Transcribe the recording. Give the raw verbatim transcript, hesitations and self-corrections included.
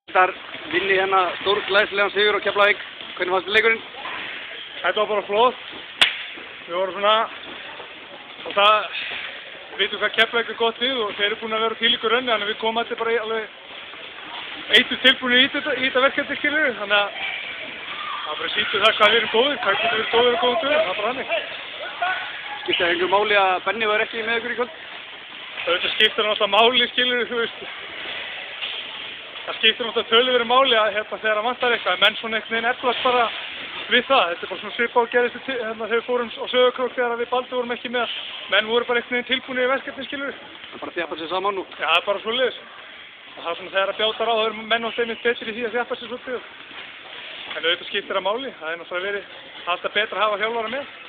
Þar vinni hérna stórglæsilegan sigur á Keflavík. Hvernig fannst þér leikurinn? Þetta var bara flott. Við vorum svona, og það, við veitum hvað Keflavík er gott við og þeir eru búin að vera til ykkur rönni, þannig að við komum allir bara alveg eittu tilbúinir í þetta, í þetta verkefni, skilur. Þannig að það bara sýndu það hvað við erum góðir, hvað getur verið góðir og góðum dögum, það er bara hannig. Skiptir það einhver máli að Benni var ekki með ykkur í kvöld? Það skiptir náttúrulega máli, skilur, þú veist. Það skiptir náttúrulega töluverðu máli að hérna þegar það vantar eitthvað, menn svona einhvern veginn eflast bara við það. Þetta er bara svona svipað og gerðist hérna þegar við fórum á Sauðárkrók þegar við Baldur vorum ekki með. Menn voru bara einhvern veginn tilbúinir í verkefni, skilur. Það er bara að þjappa sig saman nú? Já, það er bara svoleiðis. Og það er svona þegar að bjátar á, þá eru menn átt einmitt betri í því að þjappa sig svolítið. En auðvitað skiptir það máli, það er náttúrulega verið alltaf betra að hafa þjálfara með.